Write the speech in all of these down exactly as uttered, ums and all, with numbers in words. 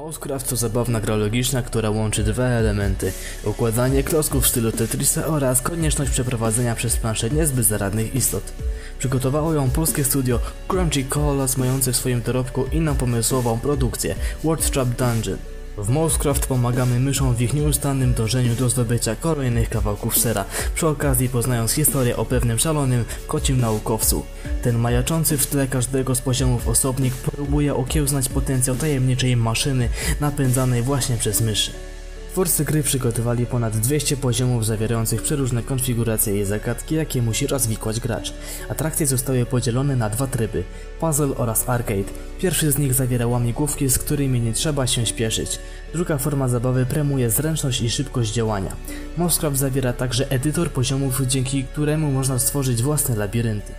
Mousecraft to zabawna gra logiczna, która łączy dwa elementy: układanie klocków w stylu Tetrisa oraz konieczność przeprowadzenia przez planszę niezbyt zaradnych istot. Przygotowało ją polskie studio Crunchy Colas, mające w swoim dorobku inną pomysłową produkcję Word Trap Dungeon. W Mousecraft pomagamy myszom w ich nieustannym dążeniu do zdobycia kolejnych kawałków sera, przy okazji poznając historię o pewnym szalonym kocim naukowcu. Ten majaczący w tle każdego z poziomów osobnik próbuje okiełznać potencjał tajemniczej maszyny napędzanej właśnie przez myszy. Twórcy gry przygotowali ponad dwieście poziomów zawierających przeróżne konfiguracje i zagadki, jakie musi rozwikłać gracz. Atrakcje zostały podzielone na dwa tryby: puzzle oraz arcade. Pierwszy z nich zawiera łamigłówki, z którymi nie trzeba się śpieszyć. Druga forma zabawy premuje zręczność i szybkość działania. Mousecraft zawiera także edytor poziomów, dzięki któremu można stworzyć własne labirynty.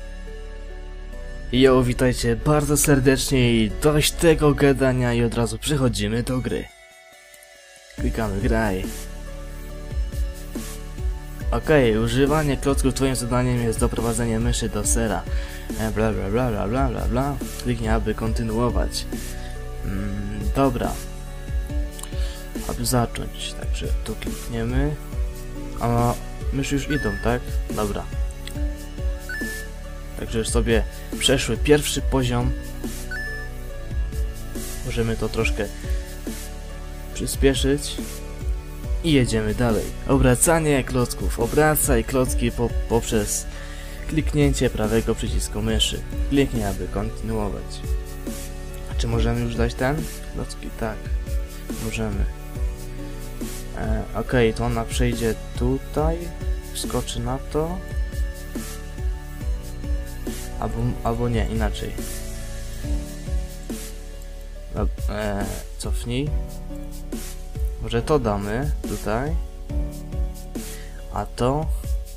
Jo, witajcie bardzo serdecznie i dość tego gadania i od razu przechodzimy do gry. Klikamy graj. Okej, okay, używanie klocków twoim zadaniem jest doprowadzenie myszy do sera. E, bla bla bla bla bla bla bla. Kliknij, aby kontynuować. Mm, dobra. Aby zacząć, także tu klikniemy. A myszy już idą, tak? Dobra. Także już sobie przeszły pierwszy poziom. Możemy to troszkę przyspieszyć i jedziemy dalej. Obracanie klocków. Obracaj klocki po, poprzez kliknięcie prawego przycisku myszy. Kliknij, aby kontynuować. A czy możemy już dać ten? Klocki, tak. Możemy. E, ok, to ona przejdzie tutaj. Wskoczy na to. Albo, albo nie, inaczej. E, cofnij. Może to damy tutaj, a to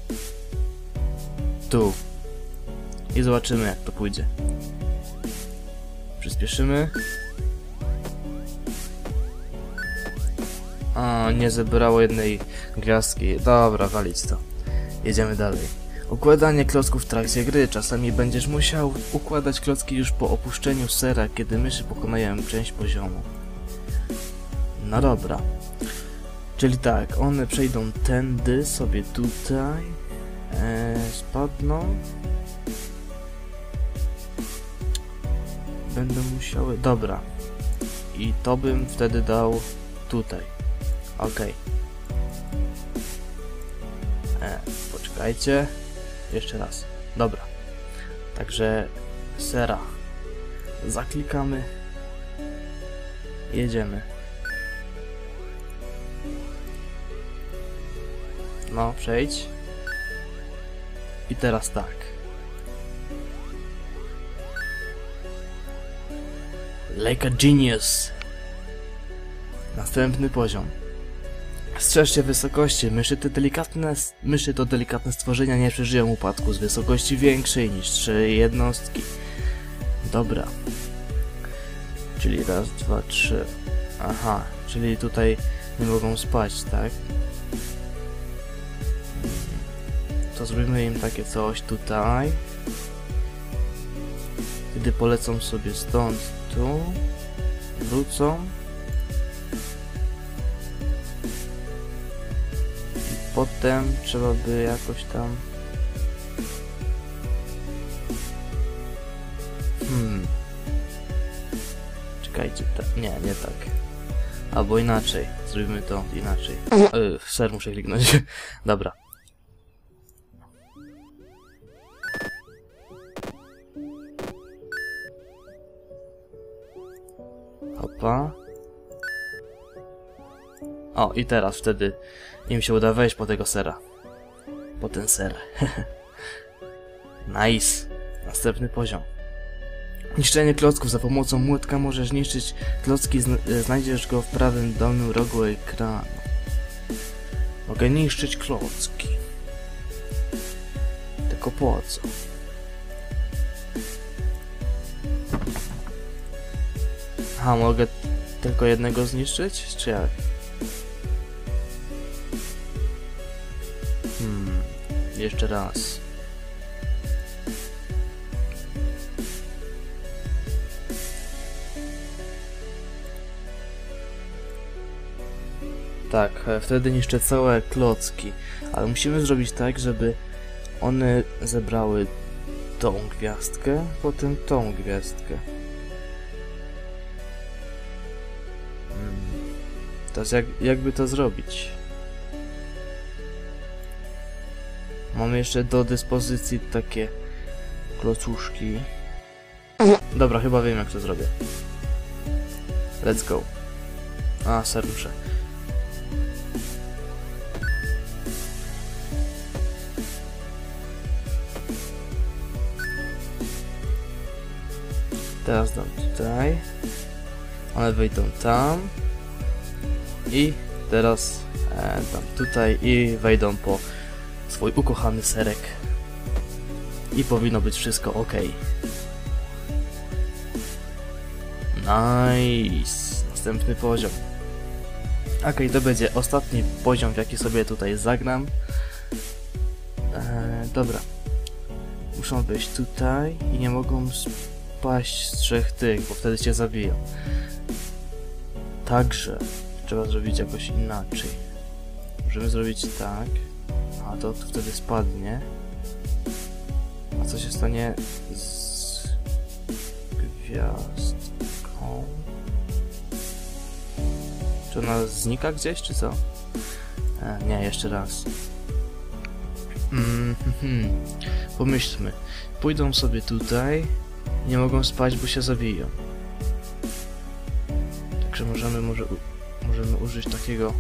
tu i zobaczymy, jak to pójdzie. Przyspieszymy. A, nie zebrało jednej gwiazdki. Dobra, walić to. Jedziemy dalej. Układanie klocków w trakcie gry. Czasami będziesz musiał układać klocki już po opuszczeniu sera, kiedy myszy pokonają część poziomu. No dobra. Czyli tak, one przejdą tędy sobie tutaj. Eee, spadną. Będą musiały... Dobra. I to bym wtedy dał tutaj. Okej. Eee, poczekajcie. Jeszcze raz. Dobra. Także sera. Zaklikamy. Jedziemy. No, przejdź. I teraz tak. Like a genius. Następny poziom. Strzeżcie wysokości. Myszy te delikatne, myszy to delikatne stworzenia, nie przeżyją upadku z wysokości większej niż trzy jednostki. Dobra. Czyli raz, dwa, trzy. Aha, czyli tutaj nie mogą spać, tak? To zrobimy im takie coś tutaj. Kiedy polecą sobie stąd tu, wrócą. I potem trzeba by jakoś tam... Hmm. Czekajcie, ta... nie, nie tak. Albo inaczej. Zrobimy to inaczej. Yy, ser muszę kliknąć. Dobra. Hopa. O, i teraz wtedy im się uda wejść po tego sera. Po ten ser. Nice. Następny poziom. Niszczenie klocków. Za pomocą młotka możesz niszczyć klocki. Zna znajdziesz go w prawym dolnym rogu ekranu. Mogę niszczyć klocki. Tylko po co? Aha, mogę tylko jednego zniszczyć? Czy jak? Hmm, jeszcze raz. Tak, e, wtedy niszczę całe klocki, ale musimy zrobić tak, żeby one zebrały tą gwiazdkę, potem tą gwiazdkę. Hmm. Teraz jak, jakby to zrobić? Mamy jeszcze do dyspozycji takie klocuszki. Dobra, chyba wiem jak to zrobię. Let's go. A, serdusze. Teraz dam tutaj. One wejdą tam. I teraz e, dam tutaj i wejdą po swój ukochany serek. I powinno być wszystko ok. Nice. Następny poziom. Ok, to będzie ostatni poziom, w jaki sobie tutaj zagram. E, dobra. Muszą wejść tutaj i nie mogą spaść z trzech tych, bo wtedy cię zabiją. Także trzeba zrobić jakoś inaczej. Możemy zrobić tak. A to wtedy spadnie. A co się stanie z gwiazdką? Czy ona znika gdzieś, czy co? E, nie, jeszcze raz. Mm -hmm. Pomyślmy. Pójdą sobie tutaj. Nie mogą spać, bo się zabiją. Także możemy, może, możemy użyć takiego...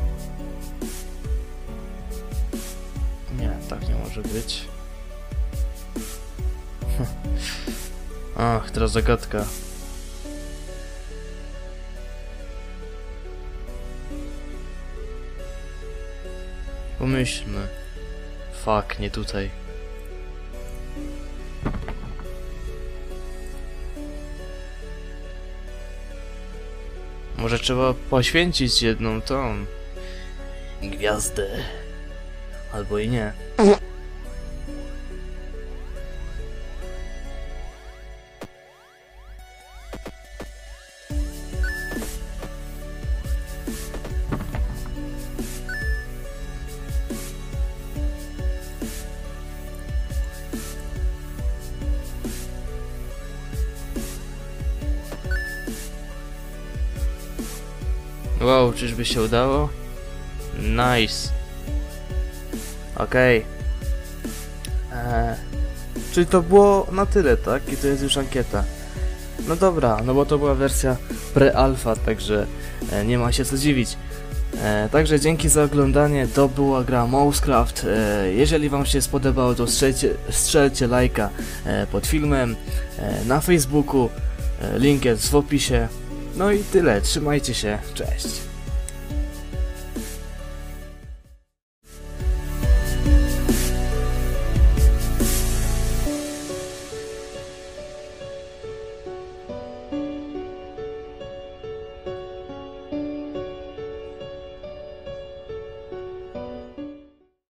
Nie, tak nie może być. Ach, teraz zagadka. Pomyślmy. Fuck, nie tutaj. Może trzeba poświęcić jedną tą gwiazdę. Albo i nie. Wow, czyżby się udało? Nice. Okej. Okay. Eee, czyli to było na tyle, tak? I to jest już ankieta. No dobra, no bo to była wersja pre-alpha, także e, nie ma się co dziwić. E, także dzięki za oglądanie, to była gra Mousecraft. E, jeżeli wam się spodobało, to strzelcie, strzelcie lajka e, pod filmem e, na Facebooku. E, link jest w opisie. No i tyle, trzymajcie się, cześć.